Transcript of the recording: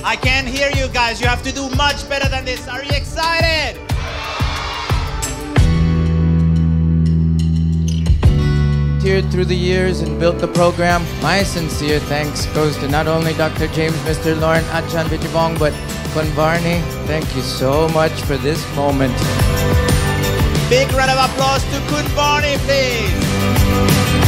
I can't hear you guys. You have to do much better than this. Are you excited? Volunteered through the years and built the program. My sincere thanks goes to not only Dr. James, Mr. Lauren Achan Vitibong, but Convarney. Thank you so much for this moment. Big round of applause to Convarney, please.